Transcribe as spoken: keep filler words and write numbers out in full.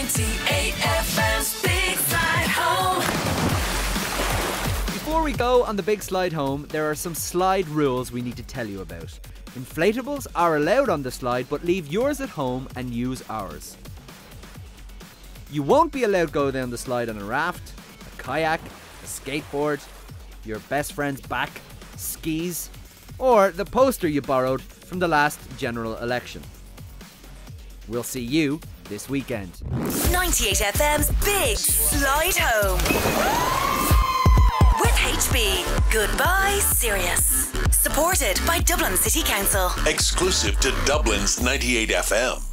ninety-eight F M's Big Slide Home. Before we go on the big slide home, there are some slide rules we need to tell you about. Inflatables are allowed on the slide, but leave yours at home and use ours. You won't be allowed to go down the slide on a raft, a kayak, a skateboard, your best friend's back, skis, or the poster you borrowed from the last general election. We'll see you this weekend. ninety-eight F M's Big Slide Home. With H B. Goodbye, Serious. Supported by Dublin City Council. Exclusive to Dublin's ninety-eight F M.